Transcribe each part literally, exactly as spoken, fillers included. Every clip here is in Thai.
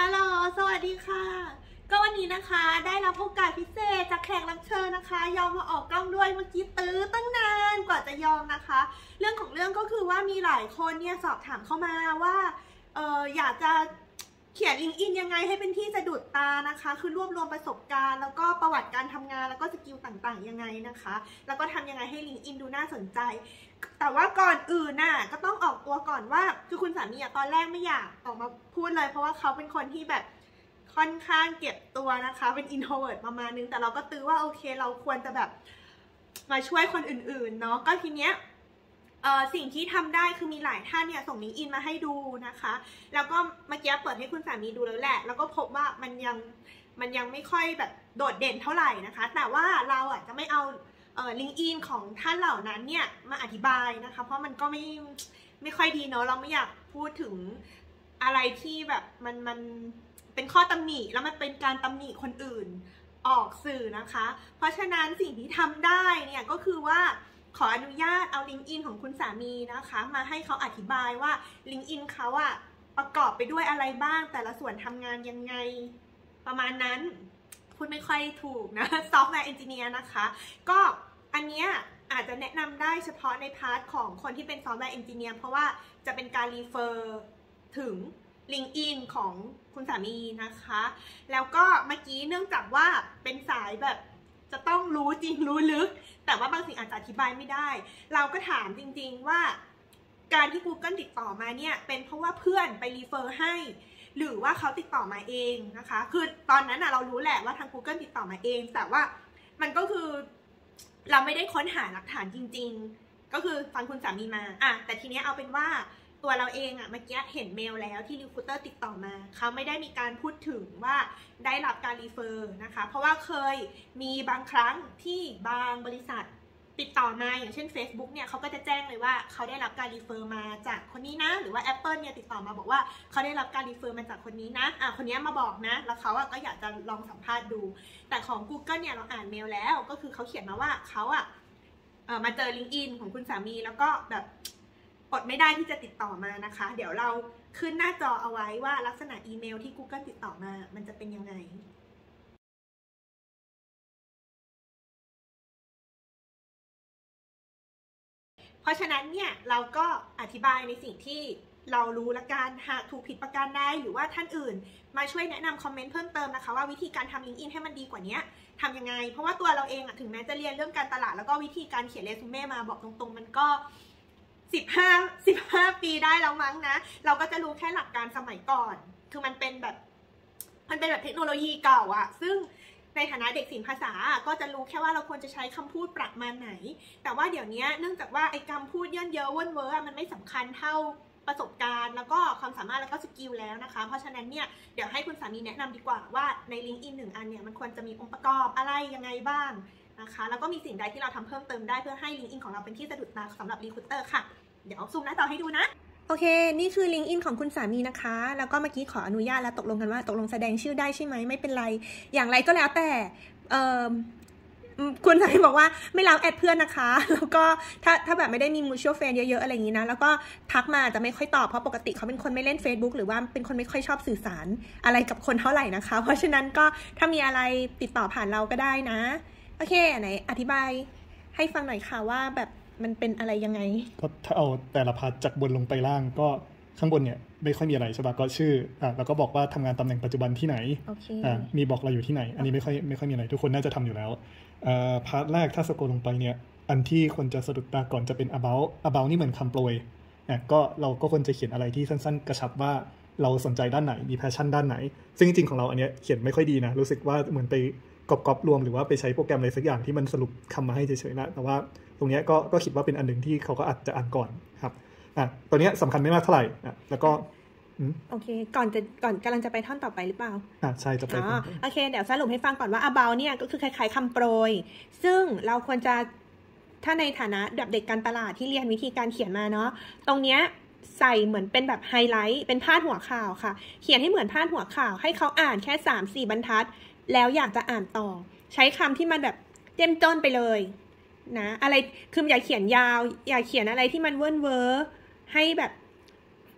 ฮัลโหลสวัสดีค่ะก็วันนี้นะคะได้รับโอกาสพิเศษจากแขกรับเชิญนะคะยอมมาออกกล้องด้วยเมื่อกี้ตื้อตั้งนานกว่าจะยอมนะคะเรื่องของเรื่องก็คือว่ามีหลายคนเนี่ยสอบถามเข้ามาว่าเอออยากจะเขียนลิงก์อินยังไงให้เป็นที่สะดุดตานะคะคือรวบรวมประสบการณ์แล้วก็ประวัติการทำงานแล้วก็สกิลต่างๆยังไงนะคะแล้วก็ทำยังไงให้ลิงก์อินดูน่าสนใจแต่ว่าก่อนอื่นน่ะก็ต้องออกตัวก่อนว่าคือคุณสามีอะตอนแรกไม่อยากออกมาพูดเลยเพราะว่าเขาเป็นคนที่แบบค่อนข้างเก็บตัวนะคะเป็น introvert ประมาณนึงแต่เราก็ตื้อว่าโอเคเราควรจะแบบมาช่วยคนอื่นๆเนาะก็ทีเนี้ยเอ่อสิ่งที่ทำได้คือมีหลายท่านเนี่ยส่งลิงก์อินมาให้ดูนะคะแล้วก็เมื่อกี้เปิดให้คุณสามีดูแล้วแหละแล้วก็พบว่ามันยังมันยังไม่ค่อยแบบโดดเด่นเท่าไหร่นะคะแต่ว่าเราอ่ะจะไม่เอาเอ่อลิงก์อินของท่านเหล่านั้นเนี่ยมาอธิบายนะคะเพราะมันก็ไม่ไม่ค่อยดีเนาะเราไม่อยากพูดถึงอะไรที่แบบมันมันเป็นข้อตำหนิแล้วมันเป็นการตำหนิคนอื่นออกสื่อนะคะเพราะฉะนั้นสิ่งที่ทำได้เนี่ยก็คือว่าขออนุญาตเอาลิงก์อินของคุณสามีนะคะมาให้เขาอธิบายว่าลิงก์อินเขาอะประกอบไปด้วยอะไรบ้างแต่ละส่วนทำงานยังไงประมาณนั้นพูดไม่ค่อยถูกนะซอฟต์แวร์เอนจิเนียร์นะคะก็อันเนี้ยอาจจะแนะนำได้เฉพาะในพาร์ทของคนที่เป็นซอฟต์แวร์เอนจิเนียร์เพราะว่าจะเป็นการรีเฟอร์ถึงลิงก์อินของคุณสามีนะคะแล้วก็เมื่อกี้เนื่องจากว่าเป็นสายแบบจะต้องรู้จริงรู้ลึกแต่ว่าบางสิ่งอาจจะอธิบายไม่ได้เราก็ถามจริงๆว่าการที่ Google ติดต่อมาเนี่ยเป็นเพราะว่าเพื่อนไปรีเฟอร์ให้หรือว่าเขาติดต่อมาเองนะคะคือตอนนั้นนะเรารู้แหละว่าทาง Google ติดต่อมาเองแต่ว่ามันก็คือเราไม่ได้ค้นหาหลักฐานจริงๆก็คือฟังคุณสามีมาอ่ะแต่ทีนี้เอาเป็นว่าตัวเราเองอะเมื่อกี้เห็นเมลแล้วที่รีคูเตอร์ติดต่อมาเขาไม่ได้มีการพูดถึงว่าได้รับการรีเฟอร์นะคะเพราะว่าเคยมีบางครั้งที่บางบริษัทติดต่อมาอย่างเช่น Facebook เนี่ยเขาก็จะแจ้งเลยว่าเขาได้รับการรีเฟอร์มาจากคนนี้นะหรือว่า Apple เนี่ยติดต่อมาบอกว่าเขาได้รับการรีเฟอร์มาจากคนนี้นะอ่ะคนนี้มาบอกนะแล้วเขาอะก็อยากจะลองสัมภาษณ์ดูแต่ของ Google เนี่ยเราอ่านเมลแล้วก็คือเขาเขียนมาว่าเขาอะเอ่อมาเจอลิงก์อินของคุณสามีแล้วก็แบบอดไม่ได้ที่จะติดต่อมานะคะเดี๋ยวเราขึ้นหน้าจอเอาไว้ว่าลักษณะอีเมลที่ Google ติดต่อมามันจะเป็นยังไงเพราะฉะนั้นเนี่ยเราก็อธิบายในสิ่งที่เรารู้ละกันหากถูกผิดประการใดหรือว่าท่านอื่นมาช่วยแนะนำคอมเมนต์เพิ่มเติมนะคะว่าวิธีการทำลิงก์อินให้มันดีกว่านี้ทำยังไงเพราะว่าตัวเราเองอะถึงแม้จะเรียนเรื่องการตลาดแล้วก็วิธีการเขียนเรซูเม่มาบอกตรงๆมันก็สิบห้า สิบห้าปีได้แล้วมั้งนะเราก็จะรู้แค่หลักการสมัยก่อนคือมันเป็นแบบมันเป็นแบบเทคโนโลยีเก่าอะซึ่งในฐานะเด็กศิลปภาษาก็จะรู้แค่ว่าเราควรจะใช้คำพูดประมาณไหนแต่ว่าเดี๋ยวนี้เนื่องจากว่าไอ้คำพูดเยินเยอะเว่นเวอร์มันไม่สำคัญเท่าประสบการณ์แล้วก็ความสามารถแล้วก็สกิลแล้วนะคะเพราะฉะนั้นเนี่ยเดี๋ยวให้คุณสามีแนะนำดีกว่าว่าในลิงก์อินหนึ่งอันเนี่ยมันควรจะมีองค์ประกอบอะไรยังไงบ้างนะคะแล้วก็มีสิ่งใดที่เราทำเพิ่มเติมได้เพื่อให้ลิงก์อินของเราเป็นที่สะดุดตาสำหรับรีคูเตอร์ค่ะเดี๋ยวซูมหน้าจอให้ดูนะโอเคนี่คือลิงก์อินของคุณสามีนะคะแล้วก็เมื่อกี้ขออนุญาตแล้วตกลงกันว่าตกลงแสดงชื่อได้ใช่ไหมไม่เป็นไรอย่างไรก็แล้วแต่เอ่อคุณสามีบอกว่าไม่ล้างแอดเพื่อนนะคะแล้วก็ถ้าถ้าแบบไม่ได้มีมูชัวร์เฟรนด์เยอะๆอะไรอย่างนี้นะแล้วก็ทักมาจะไม่ค่อยตอบเพราะปกติเขาเป็นคนไม่เล่น Facebook หรือว่าเป็นคนไม่ค่อยชอบสื่อสารอะไรกับคนเท่าไหร่นะคะเพราะฉะนั้นก็ถ้ามีอะไรติดต่อผ่านเราก็ได้นะโอเคไหนอธิบายให้ฟังหน่อยค่ะว่าแบบมันเป็นอะไรยังไงก็ถ้าเอาแต่ละพาร์ทจากบนลงไปล่างก็ข้างบนเนี่ยไม่ค่อยมีอะไรใช่ป่ะก็ชื่ออ่ะแล้วก็บอกว่าทำงานตำแหน่งปัจจุบันที่ไหน okay. อ่ะมีบอกเราอยู่ที่ไหนอันนี้ไม่ค่อยไม่ค่อยมีอะไรทุกคนน่าจะทำอยู่แล้วอ่าพาร์ทแรกถ้าสโกลลงไปเนี่ยอันที่คนจะสะดุดตาก่อนจะเป็น about about นี่เหมือนคำโปรยอ่ะก็เราก็ควรจะเขียนอะไรที่สั้นๆกระชับว่าเราสนใจด้านไหนมี passion ด้านไหนซึ่งจริงๆของเราอันเนี้ยเขียนไม่ค่อยดีนะรู้สึกว่าเหมือนไปก๊อปๆรวมหรือว่าไปใช้โปรแกรมอะไรสักอย่างที่มันสรุปคำมาให้เฉยๆนะแต่ว่าตรงนี้ก็ก็คิดว่าเป็นอันหนึ่งที่เขาก็อาจจะอ่านก่อนครับอ่ะตัวนี้สำคัญไม่มากเท่าไหร่อ่ะแล้วก็โอเคก่อนจะก่อนกำลังจะไปท่อนต่อไปหรือเปล่าอ่ะใช่จะไปอ๋อโอเคเดี๋ยวสรุปให้ฟังก่อนว่า about เนี่ยก็คือคล้ายๆคำโปรยซึ่งเราควรจะถ้าในฐานะแบบเด็กการตลาดที่เรียนวิธีการเขียนมาเนาะตรงเนี้ยใส่เหมือนเป็นแบบไฮไลท์เป็นพาดหัวข่าวค่ะเขียนให้เหมือนพาดหัวข่าวให้เขาอ่านแค่ สามสี่ บรรทัดแล้วอยากจะอ่านต่อใช้คำที่มันแบบเจ้มจ้นไปเลยนะอะไรคืออย่าเขียนยาวอย่าเขียนอะไรที่มันเว่นเวอร์ให้แบบ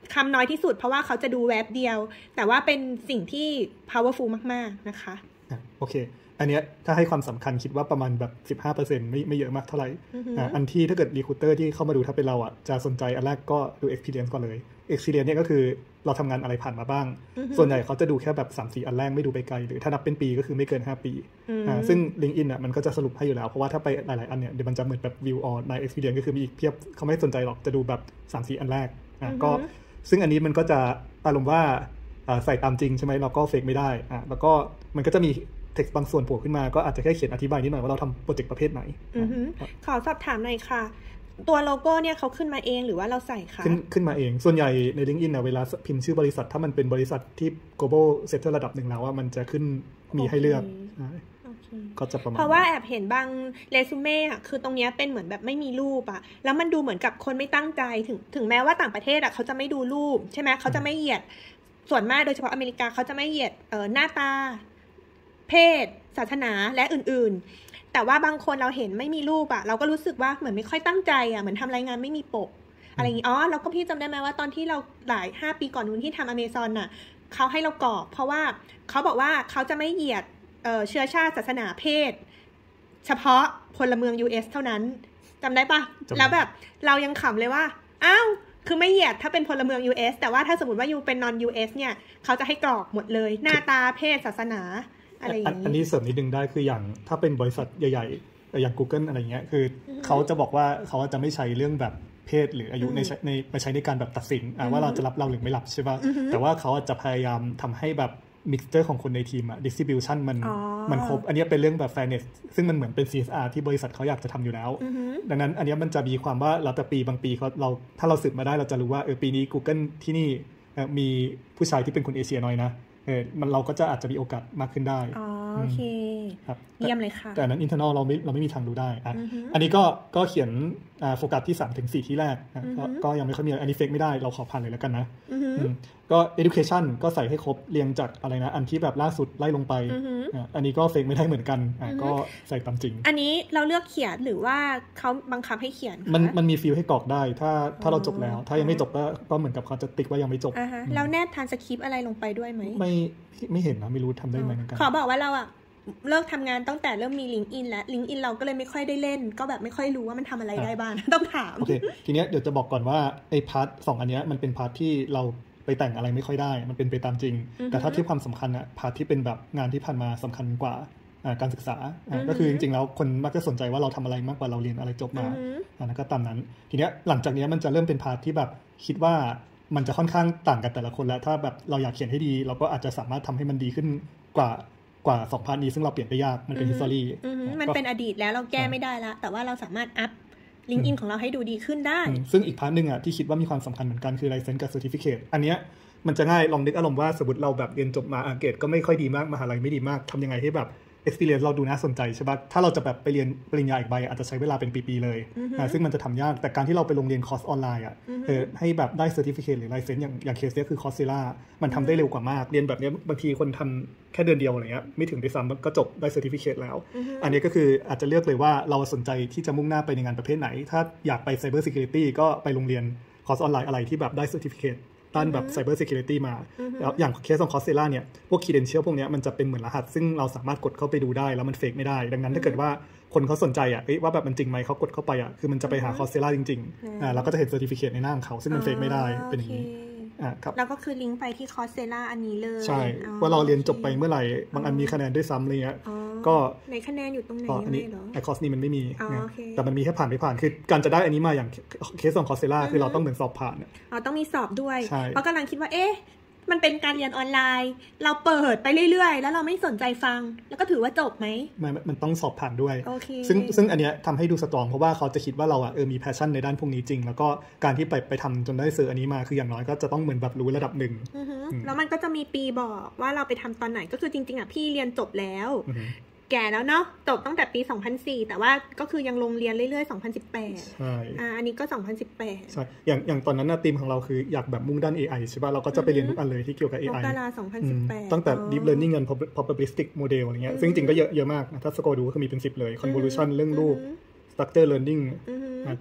คำน้อยที่สุดเพราะว่าเขาจะดูแวบเดียวแต่ว่าเป็นสิ่งที่ powerful มากๆนะคะอ่ะโอเคอันเนี้ยถ้าให้ความสำคัญคิดว่าประมาณแบบ สิบห้าเปอร์เซ็นต์ ไม่ไม่เยอะมากเท่าไหร่อ่ะอันที่ถ้าเกิด recruiter ที่เข้ามาดูถ้าเป็นเราอ่ะจะสนใจอันแรกก็ดู experience ก่อนเลย experience เนี่ยก็คือเราทำงานอะไรผ่านมาบ้างส่วนใหญ่เขาจะดูแค่แบบ สามสี่ อันแรกไม่ดูไปไกลหรือถ้านับเป็นปีก็คือไม่เกินห้าปีอ่าซึ่ง LinkedIn อ่ะมันก็จะสรุปให้อยู่แล้วเพราะว่าถ้าไปหลายๆอันเนี่ยเดี๋ยวมันจะเหมือนแบบ view all my experience ก็คือมีอีกเพียบเขาไม่สนใจหรอกจะดูแบบ สามสี่ อันแรกอ่ะก็ซึ่งอันนี้มันก็จะอารมณ์ว่าใส่ตามจริงใช่ไหมเราก็เฟกไม่ได้อ่ะแล้วก็มันก็จะมีเท็กซ์บางส่วนโผล่ขึ้นมาก็อาจจะแค่เขียนอธิบายนิดหน่อยว่าเราทำโปรเจกต์ประเภทไหนขอสอบถามหน่อยค่ะตัวโลโก้เนี่ยเขาขึ้นมาเองหรือว่าเราใส่ค่ะขึ้นขึ้นมาเองส่วนใหญ่ใน LinkedIn นะเวลาพิมพ์ชื่อบริษัทถ้ามันเป็นบริษัทที่ global sector ระดับหนึ่งแล้วว่ามันจะขึ้นมีให้เลือกก็จะประมาณเพราะว่าแอบเห็นบางเรซูเม่อะคือตรงนี้เป็นเหมือนแบบไม่มีรูปอะแล้วมันดูเหมือนกับคนไม่ตั้งใจถึงถึงแม้ว่าต่างประเทศอะเขาจะไม่ดูรูปใช่ไหมเขาจะไม่เหยียดส่วนมากโดยเฉพาะอเมริกาเขาจะไม่เหยียดเอ่อหน้าตาเพศศาสนาและอื่นๆแต่ว่าบางคนเราเห็นไม่มีรูปอะเราก็รู้สึกว่าเหมือนไม่ค่อยตั้งใจอะเหมือนทำรายงานไม่มีปกอะไรอย่างนี้อ๋อแล้วก็พี่จำได้ไหมว่าตอนที่เราหลายห้าปีก่อนนู้นที่ทำ Amazon น่ะเขาให้เรากรอกเพราะว่าเขาบอกว่าเขาจะไม่เหยียดเอ่อเชื้อชาติศาสนาเพศเฉพาะพลเมือง ยู เอส เท่านั้นจำได้ปะแล้วแบบเรายังขำเลยว่าอ้าวคือไม่เหยียดถ้าเป็นพลเมือง ยู เอส แต่ว่าถ้าสมมติว่ายูเป็น non ยู เอส เนี่ยเขาจะให้กรอกหมดเลยหน้าตาเพศศาสนาอะไรอย่างนี้อันนี้เสริมนิดนึงได้คืออย่างถ้าเป็นบริษัทใหญ่ๆอย่าง Google อะไรเงี้ยคือเขาจะบอกว่าเขาจะไม่ใช้เรื่องแบบเพศหรืออายุในในไปใช้ในการแบบตัดสินว่าเราจะรับเราหรือไม่รับใช่ป่ะแต่ว่าเขาจะพยายามทำให้แบบมิกซ์เจอร์ของคนในทีมอะ distribution มันมันครบอันนี้เป็นเรื่องแบบ fairness ซึ่งมันเหมือนเป็น ซี เอส อาร์ ที่บริษัทเขาอยากจะทำอยู่แล้วดังนั้นอันนี้มันจะมีความว่าเราแต่ปีบางปีเขาเราถ้าเราสืบมาได้เราจะรู้ว่าเออปีนี้ Google ที่นี่มีผู้ชายที่เป็นคนเอเชียน้อยนะเออมันเราก็จะอาจจะมีโอกาสมากขึ้นได้อ๋อโอเคครับเยี่ยมเลยค่ะแต่อันนั้น internal เราไม่เราไม่มีทางรู้ได้อ่ะอันนี้ก็ก็เขียนอ่าโฟกัสที่ สามถึงสี่ ที่แรกนะก็ยังไม่ค่อยมีอันนี้เฟกไม่ได้เราขอผ่านเลยแล้วกันนะก็ education ก็ใส่ให้ครบเรียงจากอะไรนะอันที่แบบล่าสุดไล่ลงไปอันนี้ก็เฟกไม่ได้เหมือนกันอ่ะก็ใส่ตามจริงอันนี้เราเลือกเขียนหรือว่าเขาบังคับให้เขียนมันมันมีฟิลให้กรอกได้ถ้าถ้าเราจบแล้วถ้ายังไม่จบก็ก็เหมือนกับเขาจะติ๊กว่ายังไม่จบแล้วแนบทรานสคริปต์อะไรลงไปด้วยไหมไม่ไม่เห็นนะไม่รู้ทำได้ไหมเหมือนกันขอบอกว่าเราอะเลิกทำงานตั้งแต่เริ่มมี LinkedIn แล้ว LinkedIn เราก็เลยไม่ค่อยได้เล่นก็แบบไม่ค่อยรู้ว่ามันทำอะไรได้บ้างต้องถามโอเคทีเนี้ยเดี๋ยวจะบอกก่อนว่าไอ้พาร์ทสองอันเนี้ยมันเป็นพาร์ทที่เราไปแต่งอะไรไม่ค่อยได้มันเป็นไปตามจริงแต่ถ้าที่ความสำคัญอะพาร์ทที่เป็นแบบงานที่ผ่านมาสำคัญกว่าการศึกษาก็คือจริงๆแล้วคนมักจะสนใจว่าเราทำอะไรมากกว่าเราเรียนอะไรจบมาอันนั้นก็ตามนั้นทีเนี้ยหลังจากนี้มันจะเริ่มเป็นพาร์ทที่แบบคิดว่ามันจะค่อนข้างต่างกันแต่ละคนแล้วถ้าแบบเราอยากเขียนให้ดีเราก็อาจจะสามารถทำให้มันดีขึ้นกว่ากว่าสองพาร์ทนี้ซึ่งเราเปลี่ยนได้ยากมันเป็น history มันเป็นอดีตแล้วเราแก้ไม่ได้ละแต่ว่าเราสามารถอัพ LinkedIn ของเราให้ดูดีขึ้นได้ซึ่งอีกพาร์ทนึงอ่ะที่คิดว่ามีความสำคัญเหมือนกันคือ license กับ certificate อันเนี้ยมันจะง่ายลองนึกอารมณ์ว่าสมมติเราแบบเรียนจบมาเกรดก็ไม่ค่อยดีมากมหาลัยไม่ดีมากทำยังไงให้แบบ experience เราดูน่าสนใจใช่ป่ะถ้าเราจะแบบไปเรียนปริญญาอีกใบอาจจะใช้เวลาเป็นปีๆเลยนะซึ่งมันจะทำยากแต่การที่เราไปลงเรียนคอร์สออนไลน์อ่ะเออให้แบบได้ certificate หรือ license อย่างอย่างเคสเนี้ยคือ Coursera มันทำได้เร็วกว่ามากเรียนแบบนี้บางทีคนทำแค่เดือนเดียวอะไรเงี้ยไม่ถึงด้วยซ้ำก็จบได้ certificate แล้วอันนี้ก็คืออาจจะเลือกเลยว่าเราสนใจที่จะมุ่งหน้าไปในงานประเภทไหนถ้าอยากไป cyber security ก็ไปโรงเรียนคอร์สออนไลน์อะไรที่แบบได้ certificateด้านแบบ cyber security มาแล้วอย่างเคสของ Coursera เนี่ยพวก credential พวกนี้มันจะเป็นเหมือนรหัสซึ่งเราสามารถกดเข้าไปดูได้แล้วมันเฟกไม่ได้ดังนั้นถ้าเกิดว่าคนเขาสนใจอ่ะว่าแบบมันจริงไหมเขากดเข้าไปอ่ะคือมันจะไปหา Coursera จริงๆอ่าแล้วก็จะเห็น certificate ในหน้าของเขาซึ่งมันเฟกไม่ได้เป็นอย่างนี้อ่าครับแล้วก็คือลิงก์ไปที่ Coursera อันนี้เลยใช่ว่าเราเรียนจบไปเมื่อไหร่บางอันมีคะแนนด้วยซ้ำอะไรเงี้ยก็ในคะแนนอยู่ตรงไหนยังไงเหรอไอ้คอร์สนี้มันไม่มีแต่มันมีแค่ผ่านไม่ผ่านคือการจะได้อันนี้มาอย่างเคสของ Coursera คือเราต้องเหมือนสอบผ่านอ๋อต้องมีสอบด้วยเพราะกำลังคิดว่าเอ๊ะมันเป็นการเรียนออนไลน์เราเปิดไปเรื่อยๆแล้วเราไม่สนใจฟังแล้วก็ถือว่าจบไหมไม่มันต้องสอบผ่านด้วย okay. ซึ่งซึ่งอันเนี้ยทำให้ดูสตรองเพราะว่าเขาจะคิดว่าเราอ่ะเออมีแพชชั่นในด้านพวกนี้จริงแล้วก็การที่ไปไปทำจนได้เซอร์อันนี้มาคืออย่างน้อยก็จะต้องเหมือนแบบรู้ระดับหนึ่งแล้วมันก็จะมีปีบอกว่าเราไปทำตอนไหนก็คือจริงๆอ่ะพี่เรียนจบแล้วแก่แล้วเนาะจบตั้งแต่ปีสองพันสี่แต่ว่าก็คือยังลงเรียนเรื่อยๆสองพันสิบแปดใช่อ่าอันนี้ก็สองพันสิบแปดใช่อย่างอย่างตอนนั้นน่ะทีมของเราคืออยากแบบมุ่งด้าน เอ ไอ ใช่ป่ะเราก็จะไปเรียนทุกอันเลยที่เกี่ยวกับ เอ ไอมกราคมสองพันสิบแปดตั้งแต่ deep learning ยัน probabilistic model อะไรเงี้ยซึ่งจริงๆก็เยอะเยอะมากนะถ้าสกอร์ดูก็คือมีเป็นสิบเลย convolution เรื่องรูป structure learning อือ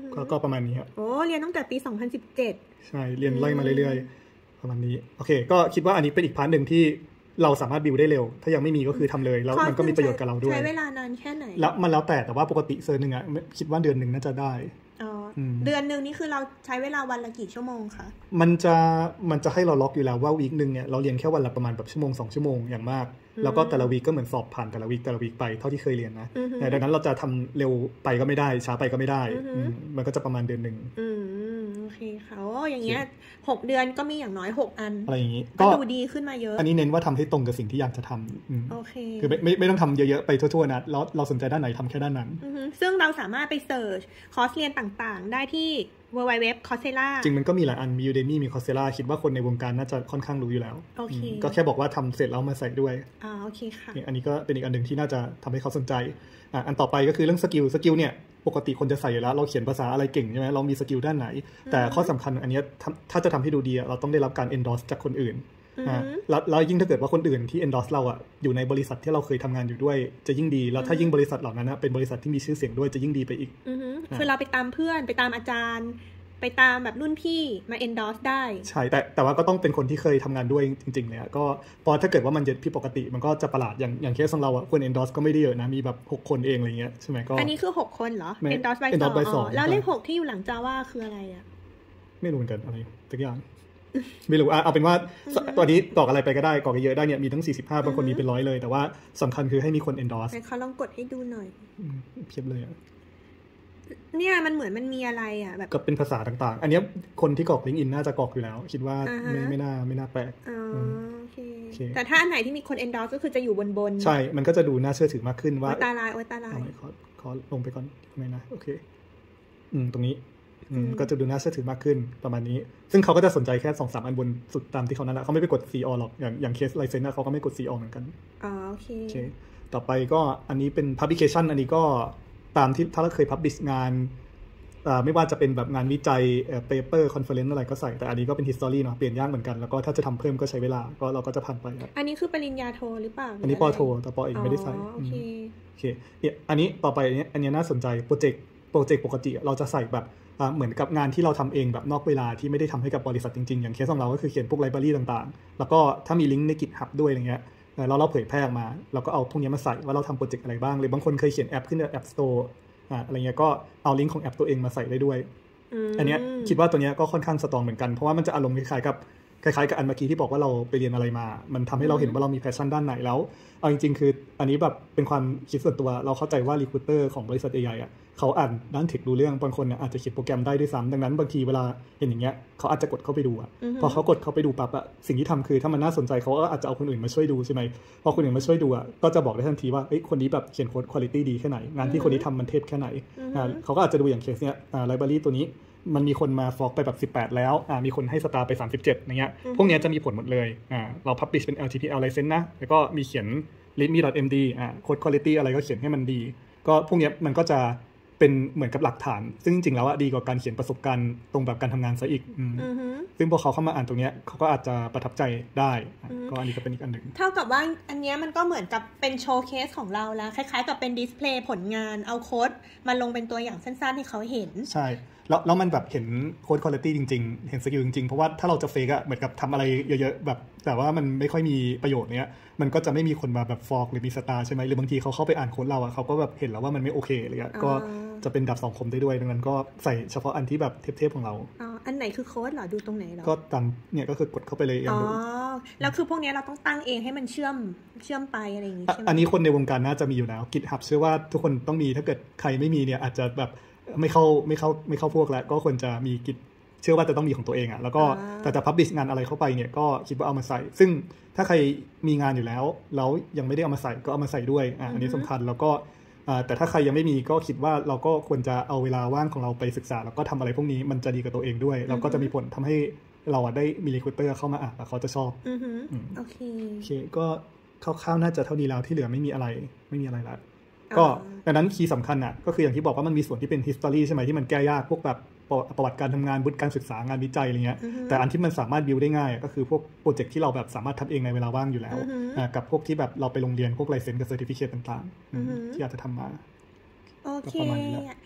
ก็ก็ประมาณนี้ครับโอ้เรียนตั้งแต่ปีสองพันสิบเจ็ดใช่เรียนไล่มาเรื่อยๆประมาณนี้โอเคก็คิดว่าอันนี้เป็นอีกพาร์ทนึงที่เราสามารถบิวได้เร็วถ้ายังไม่มีก็คือทำเลยแล้วมันก็มีประโยชน์กับเราด้วยใช้เวลานานแค่ไหนแล้วมันแล้วแต่แต่ว่าปกติเซอร์นึงอ่ะคิดว่าเดือนนึงน่าจะได้อ๋อเดือนนึงนี่คือเราใช้เวลาวันละกี่ชั่วโมงคะมันจะมันจะให้เราล็อกอยู่แล้วว่าวีคนึงเนี่ยเราเรียนแค่วันละประมาณแบบชั่วโมงสองชั่วโมงอย่างมากแล้วก็แต่ละวีคก็เหมือนสอบผ่านแต่ละวีคแต่ละวีคไปเท่าที่เคยเรียนนะดังนั้นเราจะทำเร็วไปก็ไม่ได้ช้าไปก็ไม่ได้มันก็จะประมาณเดือนนึงอืมโอเคค่ะโอ้อย่างเงี้ยหกเดือนก็มีอย่างน้อยหกอันอะไรอย่างงี้ก็ดูดีขึ้นมาเยอะอันนี้เน้นว่าทำให้ตรงกับสิ่งที่อยากจะทำโอเคคือไม่ไม่ไม่ต้องทำเยอะๆไปทั่วๆนะแล้วเราสนใจด้านไหนทำแค่ด้านนั้นซึ่งเราสามารถไปเสิร์ชคอร์สเรียนต่างๆได้ที่ ดับเบิลยู ดับเบิลยู ดับเบิลยู ดอท coursera จริงมันก็มีหลายอันมี Udemy มี Coursera คิดว่าคนในวงการน่าจะค่อนข้างรู้อยู่แล้วโอเคก็แค่บอกว่าทำเสร็จแล้วมาใส่ด้วยอ่าโอเคค่ะอันนี้ก็เป็นอีกอันหนึ่งที่น่าจะทำให้เขาสนใจอ่ะอันต่อไปก็คือเรื่องสกิลสกิลเนี่ยปกติคนจะใส่อยู่แล้วเราเขียนภาษาอะไรเก่งใช่ไหมเรามีสกิลด้านไหนแต่ข้อสำคัญอันนี้ถ้าจะทำให้ดูดีเราต้องได้รับการ endorse จากคนอื่นแล้วแล้วยิ่งถ้าเกิดว่าคนอื่นที่ endorse เราอ่ะอยู่ในบริษัทที่เราเคยทำงานอยู่ด้วยจะยิ่งดีแล้วถ้ายิ่งบริษัทเหล่านั้นเป็นบริษัทที่มีชื่อเสียงด้วยจะยิ่งดีไปอีกคือเราไปตามเพื่อนไปตามอาจารย์ไปตามแบบรุ่นพี่มา endorse ได้ใช่แต่แต่ว่าก็ต้องเป็นคนที่เคยทำงานด้วยจริงๆเลยก็พอถ้าเกิดว่ามันเยอะผิดปกติมันก็จะประหลาดอย่างอย่างเคสของเราอ่ะคน endorse ก็ไม่ได้เยอะนะมีแบบหกคนเองอะไรเงี้ยใช่ไหมก็อันนี้คือหกคนเหรอ endorse by สองแล้วเลขหกที่อยู่หลัง Java คืออะไรอ่ะไม่รู้เหมือนกันอะไรสักอย่างไม่รู้เอาเป็นว่าตอนนี้กรอกอะไรไปก็ได้กรอกเยอะได้เนี่ยมีทั้งสี่สิบห้าบางคนมีเป็นร้อยเลยแต่ว่าสำคัญคือให้มีคน endorse เขาลองกดให้ดูหน่อยเพียบเลยเนี่ยมันเหมือนมันมีอะไรอ่ะแบบก็เป็นภาษาต่างๆอันนี้คนที่กรอก LinkedIn น่าจะกรอกอยู่แล้วคิดว่าไม่ไม่น่าไม่น่าแปลกอ๋อโอเคแต่ถ้าอันไหนที่มีคน endorse ก็คือจะอยู่บนๆใช่มันก็จะดูน่าเชื่อถือมากขึ้นว่าตาลายโอ้ตาลายขอขอลงไปก่อนทำไมนะโอเคอืมตรงนี้อืมก็จะดูน่าเชื่อถือมากขึ้นประมาณนี้ซึ่งเขาก็จะสนใจแค่ สองสาม อันบนสุดตามที่เขานั่นแหละเขาไม่ไปกด ซี อ หรอกอย่างอย่างเคสไลเซนส์เขาก็ไม่กด ซี อ เหมือนกันอ๋อโอเคโอเคต่อไปก็อันนี้เป็น publication อันนี้ก็ตามที่ถ้าเราเคย publish งานไม่ว่าจะเป็นแบบงานวิจัย paper conference อะไรก็ใส่แต่อันนี้ก็เป็น history เนาะเปลี่ยนยากเหมือนกันแล้วก็ถ้าจะทำเพิ่มก็ใช้เวลาก็เราก็จะผ่านไปอันนี้คือปริญญาโทหรือเปล่าอันนี้ปอโทแต่ปอเองไม่ได้ใส่โอเคโอเคเนี่ยอันนี้ต่อไปอันนี้อันนี้น่าสนใจโปรเจกต์โปรเจกต์ปกติเราจะใส่แบบเหมือนกับงานที่เราทำเองแบบนอกเวลาที่ไม่ได้ทำให้กับบริษัทจริงๆอย่างเคสของเราก็คือเขียนพวกไลบรารีต่างๆแล้วก็ถ้ามีลิงก์ใน GitHub ด้วยอะไรเงี้ยเราเราเผยแพร่ออกมาเราก็เอาพวกนี้มาใส่ว่าเราทำโปรเจกต์อะไรบ้างหรือบางคนเคยเขียนแอปขึ้นใน App Store อะไรเงี้ยก็เอาลิงก์ของแอปตัวเองมาใส่ได้ด้วยอันนี้คิดว่าตัวนี้ก็ค่อนข้างสตรองเหมือนกันเพราะว่ามันจะอารมณ์คล้ายๆกับคล้ายๆกับอันเมื่อกี้ที่บอกว่าเราไปเรียนอะไรมามันทำให้เราเห็นว่าเรามีแพชชั่นด้านไหนแล้วเอาจริงๆคืออันนี้แบบเป็นความคิดส่วนตัวเราเข้าใจว่ารีครูเตอร์ของบริษัทใหญ่ๆอ่ะเขาอ่านด้านเทคดูเรื่องบางคนเนี่ยอาจจะเขียนโปรแกรมได้ด้วยซ้ำดังนั้นบางทีเวลาเห็นอย่างเงี้ยเขาอาจจะกดเข้าไปดูอ่ะพอเขากดเข้าไปดูปั๊บอ่ะสิ่งที่ทำคือถ้ามันน่าสนใจเขาก็อาจจะเอาคนอื่นมาช่วยดูใช่ไหมพอคนอื่นมาช่วยดูอ่ะก็จะบอกได้ทันทีว่าเอ้ยคนนี้แบบเขียนโค้ดคุณภาพดีแค่ไหนงานที่คนนี้ทำมันเทพแค่ไหนอ่าเขาก็อาจจะดูอย่างเคสเนี้ยอ่าไลบรารีตัวนี้มันมีคนมาฟอกไปแบบสิบแปดแล้วอ่ามีคนให้สตาร์ไปสามสิบเจ็ดอย่างเงี้ยพวกนี้จะมีผลหมดเลยอ่าเรา publish เป็น แอล จี พี แอล license นะแล้วก็มีเขียน readme.md อ่า code quality อะไรก็เขียนให้มันดีก็พวกนี้มันก็จะเป็นเหมือนกับหลักฐานซึ่งจริงๆแล้วอะดีกว่าการเขียนประสบการณ์ตรงแบบการทำงานซะอีกซึ่งพอเขาเข้ามาอ่านตรงนี้เขาก็อาจจะประทับใจได้ก็อันนี้ก็เป็นอีกอันหนึ่งเท่ากับว่าอันนี้มันก็เหมือนกับเป็นโชว์เคสของเราแล้วคล้ายๆกับเป็นดิสเพลย์ผลงานเอาโค้ดมาลงเป็นตัวอย่างสั้นๆให้เขาเห็นใช่แล้วแล้วมันแบบเห็นโค้ดคุณภาพจริงๆเห็นสกิลจริงๆเพราะว่าถ้าเราจะเฟกอะเหมือนกับทำอะไรเยอะๆแบบแต่ว่ามันไม่ค่อยมีประโยชน์เนี้ยมันก็จะไม่มีคนมาแบบฟอกหรือมีสตาร์ใช่ไหมหรือบางทีเขาเข้าไปอ่านโค้ดเราอะเขาก็แบบเห็นแล้วว่ามันไม่โอเคอะไรเงี้ยก็จะเป็นดับสองคมได้ด้วยดังนั้นก็ใส่เฉพาะอันที่แบบเทพๆของเราอ๋ออันไหนคือโค้ดเหรอดูตรงไหนเหรอก็ตามเนี่ยก็คือกดเข้าไปเลยอ๋อแล้วคือพวกนี้เราต้องตั้งเองให้มันเชื่อมเชื่อมไปอะไรอย่างงี้ใช่ไหมอันนี้คนในวงการน่าจะมีอยู่แล้ว GitHub เชื่อว่าทุกคนต้องมีถ้าเกิดใครไม่มีเนี่ยอาจจะแบบไม่เข้าไม่เข้าไม่เข้าพวกแล้วก็ควรจะมีกิจเชื่อว่าจะต้องมีของตัวเองอ่ะแล้วก็แต่จะ publish งานอะไรเข้าไปเนี่ยก็คิดว่าเอามาใส่ซึ่งถ้าใครมีงานอยู่แล้วแล้วยังไม่ได้เอามาใส่ก็เอามาใส่ด้วยอ่ะอันนี้สำคัญแล้วก็แต่ถ้าใครยังไม่มีก็คิดว่าเราก็ควรจะเอาเวลาว่างของเราไปศึกษาแล้วก็ทำอะไรพวกนี้มันจะดีกับตัวเองด้วยแล้วก็จะมีผลทำให้เราได้มีรีครูเตอร์เข้ามาอ่ะแล้วเขาจะชอบโอเคโอเคก็คร่าวๆน่าจะเท่านี้แล้วที่เหลือไม่มีอะไรไม่มีอะไรแล้วก็ดังนั้นคีย์สำคัญอ่ะก็คืออย่างที่บอกว่ามันมีส่วนที่เป็น history ใช่ไหมที่มันแก้ยากพวกแบบประวัติการทำงานวุฒิการศึกษางานวิจัยอะไรเงี้ยแต่อันที่มันสามารถ build ได้ง่ายก็คือพวกโปรเจกต์ที่เราแบบสามารถทำเองในเวลาว่างอยู่แล้วกับพวกที่แบบเราไปโรงเรียนพวก license กับ certificate ต่างๆที่อาจจะทำมาโอเค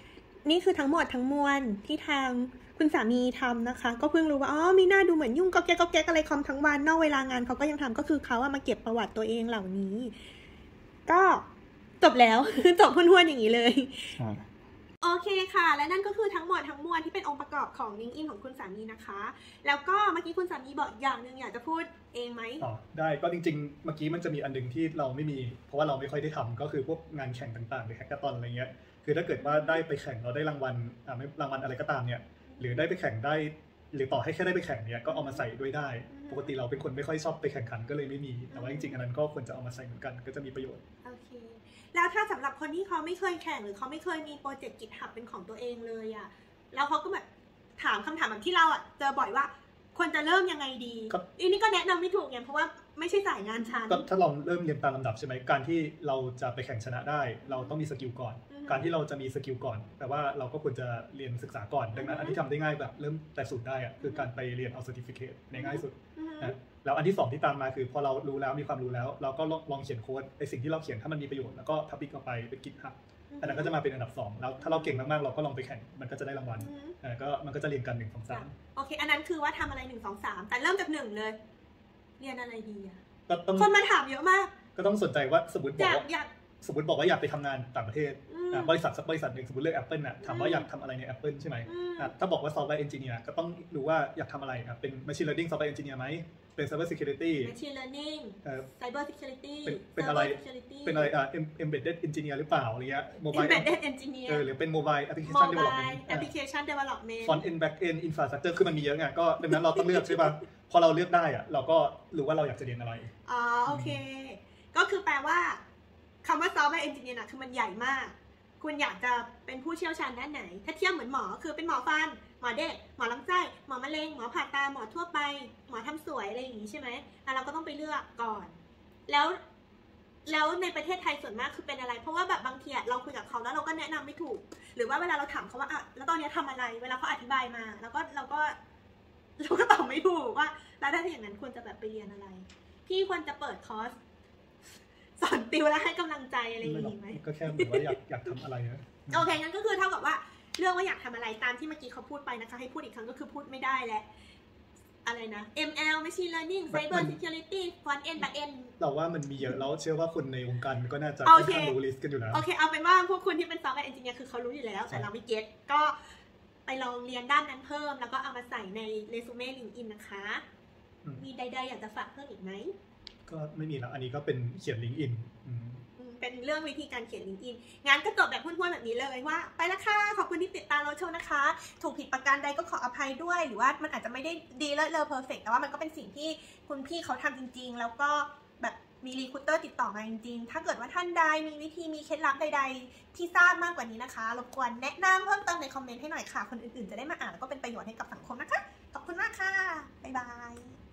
นี่คือทั้งหมดทั้งมวลที่ทางคุณสามีทำนะคะก็เพิ่งรู้ว่าอ๋อมีหน้าดูเหมือนยุ่งก็แก๊กก็แก๊กอะไรคอมทั้งวันนอกเวลางานเขาก็ยังทำก็คือเขาอะมาเก็บประวัติตัวเองเหล่านี้ก็จบแล้ว จบห้วนๆอย่างนี้เลยโอเคค่ะและนั่นก็คือทั้งหมดทั้งมวลที่เป็นองค์ประกอบของ LinkedIn ของคุณสามีนะคะแล้วก็เมื่อกี้คุณสามีบอกอย่างนึงอยากจะพูดเองไหมอ๋อได้ก็จริงๆเมื่อกี้มันจะมีอันนึงที่เราไม่มีเพราะว่าเราไม่ค่อยได้ทำก็คือพวกงานแข่งต่างๆหรือแฮกเกอร์ตอนอะไรเงี้ยคือถ้าเกิดว่าได้ไปแข่งเราได้รางวัลอ่าไม่รางวัลอะไรก็ตามเนี่ยหรือได้ไปแข่งได้หรือต่อให้แค่ได้ไปแข่งเนี่ยก็เอามาใส่ด้วยได้ปกติเราเป็นคนไม่ค่อยชอบไปแข่งขันก็เลยไม่มีแต่ว่าจริงๆอันนั้นก็ควรจะเอามาใส่เหมือนกันก็จะมีประโยชน์โอเคแล้วถ้าสำหรับคนที่เขาไม่เคยแข่งหรือเขาไม่เคยมีโปรเจกต์ GitHub เป็นของตัวเองเลยอะแล้วเขาก็แบบถามคำถามแบบที่เราอะเจอบ่อยว่าควรจะเริ่มยังไงดีอันนี้ก็แนะนำไม่ถูกไงเพราะว่าไม่ใช่สายงานฉันก็ถ้าเราเริ่มเรียนตามลำดับใช่ไหมการที่เราจะไปแข่งชนะได้เราต้องมีสกิลก่อนการที่เราจะมีสกิลก่อนแปลว่าเราก็ควรจะเรียนศึกษาก่อนดังนั้นอันที่ทำได้ง่ายแบบเริ่มแต่สุดได้อะคือการไปเรียนเอา certificate ในง่ายสุดนะแล้วอันที่สองที่ตามมาคือพอเรารู้แล้วมีความรู้แล้วเราก็ลองเขียนโค้ดไอสิ่งที่เราเขียนถ้ามันมีประโยชน์แล้วก็พับลิกออกไปเป็น GitHub อันนั้นก็จะมาเป็นอันดับสองแล้วถ้าเราเก่งมากๆเราก็ลองไปแข่งมันก็จะได้รางวัลอ่าก็มันก็จะเรียนกันหนึ่งสองสามโอเคอันนั้นคือว่าทำอะไรหนึ่งสองสามแต่เริ่มจากหนึ่งเลยเรียนอะไรดีอ่ะก็ต้องคนมาถามเยอะมากก็ต้องสนใจว่าสมมติบอกว่าสมมติบอกว่าอยากไปทำงานต่างประเทศบริษัทสักบริษัทหนึ่งสมมติเลือก Apple น่ะถามว่าอยากทำอะไรใน Apple ใช่ไหมถ้าบอกว่า Software Engineer ก็ต้องรู้ว่าอยากทำอะไรครับเป็น Machine Learning Software Engineer ไหมเป็น Cyber Security Machine Learning Cyber Security เป็นอะไรเป็นอะไรอ่า Embedded Engineer หรือเปล่าอะไรเงี้ย Mobile Embedded Engineer เออหรือเป็น Mobile Application Development Application Development Front End Back End Infrastructure คือมันมีเยอะไงก็ดังนั้นเราต้องเลือกใช่ป่ะพอเราเลือกได้อะเราก็รู้ว่าเราอยากจะเรียนอะไรอ๋อโอเคก็คือแปลว่าคำว่า Software Engineer น่ะคือมันใหญ่มากคุณอยากจะเป็นผู้เชี่ยวชาญด้านไหนถ้าเทียบเหมือนหมอคือเป็นหมอฟันหมอเด็กหมอลำไส้หมอมะเร็งหมอผ่าตาหมอทั่วไปหมอทำสวยอะไรอย่างนี้ใช่ไหมอ่ะเราก็ต้องไปเลือกก่อนแล้วแล้วในประเทศไทยส่วนมากคือเป็นอะไรเพราะว่าแบบบางทีเราคุยกับเขาแล้วเราก็แนะนำไม่ถูกหรือว่าเวลาเราถามเขาว่าอ่ะแล้วตอนนี้ทำอะไรเวลาเขาอธิบายมาแล้วก็เราก็เราก็ตอบไม่ถูกว่าแล้วถ้าอย่างนั้นควรจะแบบไปเรียนอะไรพี่ควรจะเปิดคอร์สสอนติวแล้วให้กำลังใจอะไรอย่างนี้ไหมก็แค่เหมือนว่าอยากอยากทำอะไรนะโอเคงั้นก็คือเท่ากับว่าเรื่องว่าอยากทำอะไรตามที่เมื่อกี้เขาพูดไปนะคะให้พูดอีกครั้งก็คือพูดไม่ได้แหละอะไรนะ เอ็ม แอล Machine Learning Cyber Security Front End Back End เราว่ามันมีเยอะแล้วเชื่อว่าคนในวงการก็น่าจะค่อนข้างรู้ลิสต์กันอยู่แล้วโอเคเอาเป็นว่าพวกคุณที่เป็น Software Engineer คือเขารู้อยู่แล้วแต่เราไม่เก็ตก็ไปลองเรียนด้านนั้นเพิ่มแล้วก็เอามาใส่ในเรซูเม่ LinkedIn นะคะมีใดๆอยากจะฝากเพิ่มอีกไหมก็ไม่มีแล้วอันนี้ก็เป็นเขียน LinkedIn เป็นเรื่องวิธีการเขียน LinkedIn งานก็จบแบบห้วนๆแบบนี้เลยว่าไปละค่ะขอบคุณที่ติดตามเราชมนะคะถูกผิดประการใดก็ขออภัยด้วยหรือว่ามันอาจจะไม่ได้ดีเลิศเลอเพอร์เฟกต์แต่ว่ามันก็เป็นสิ่งที่คุณพี่เขาทำจริงๆแล้วก็แบบมีรีครูเตอร์ติดต่อมาจริงๆถ้าเกิดว่าท่านใดมีวิธีมีเคล็ดลับใดๆที่ทราบมากกว่านี้นะคะรบกวนแนะนำเพิ่มเติมในคอมเมนต์ให้หน่อยค่ะคนอื่นๆจะได้มาอ่านแล้วก็เป็นประโยชน์ให้กับสังคมนะคะขอบคุณมากค่ะบ๊ายบาย